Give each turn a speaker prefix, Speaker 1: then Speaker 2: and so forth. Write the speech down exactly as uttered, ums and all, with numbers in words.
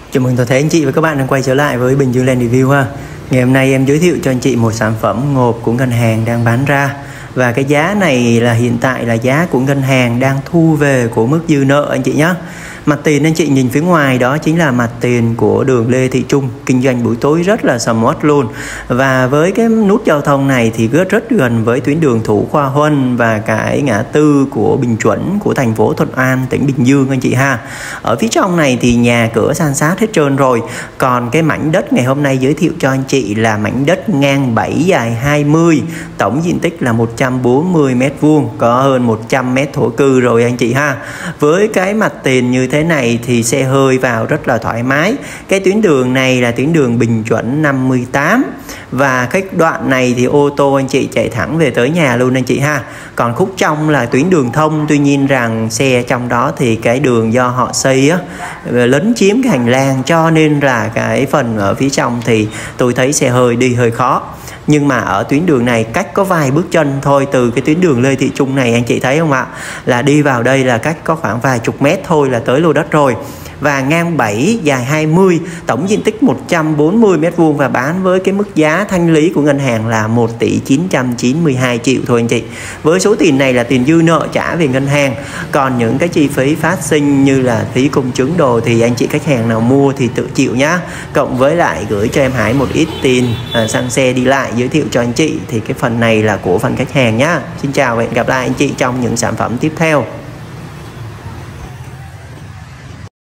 Speaker 1: Chào mừng toàn thể anh chị và các bạn đang quay trở lại với Bình Dương Land Review ha. Ngày hôm nay em giới thiệu cho anh chị một sản phẩm ngộp của ngân hàng đang bán ra. Và cái giá này là hiện tại là giá của ngân hàng đang thu về của mức dư nợ anh chị nhé. Mặt tiền anh chị nhìn phía ngoài đó chính là mặt tiền của đường Lê Thị Trung, kinh doanh buổi tối rất là sầm uất luôn. Và với cái nút giao thông này thì rất rất gần với tuyến đường Thủ Khoa Huân và cái ngã tư của Bình Chuẩn của thành phố Thuận An, tỉnh Bình Dương anh chị ha. Ở phía trong này thì nhà cửa san sát hết trơn rồi. Còn cái mảnh đất ngày hôm nay giới thiệu cho anh chị là mảnh đất ngang bảy dài hai mươi, tổng diện tích là một trăm bốn mươi mét vuông, có hơn một trăm mét thổ cư rồi anh chị ha. Với cái mặt tiền như thế này thì xe hơi vào rất là thoải mái. Cái tuyến đường này là tuyến đường Bình Chuẩn năm mươi tám, và cái đoạn này thì ô tô anh chị chạy thẳng về tới nhà luôn anh chị ha. Còn khúc trong là tuyến đường thông, tuy nhiên rằng xe trong đó thì cái đường do họ xây á lấn chiếm cái hành lang, cho nên là cái phần ở phía trong thì tôi thấy xe hơi đi hơi khó. Nhưng mà ở tuyến đường này cách có vài bước chân thôi, từ cái tuyến đường Lê Thị Trung này anh chị thấy không ạ, là đi vào đây là cách có khoảng vài chục mét thôi là tới lô đất rồi. Và ngang bảy dài hai mươi, tổng diện tích một trăm bốn mươi mét vuông, và bán với cái mức giá thanh lý của ngân hàng là một tỷ chín trăm chín mươi hai triệu thôi anh chị. Với số tiền này là tiền dư nợ trả về ngân hàng. Còn những cái chi phí phát sinh như là phí công chứng đồ thì anh chị khách hàng nào mua thì tự chịu nhá. Cộng với lại gửi cho em Hải một ít tiền à, xăng xe đi lại giới thiệu cho anh chị, thì cái phần này là của phần khách hàng nhá. Xin chào và hẹn gặp lại anh chị trong những sản phẩm tiếp theo.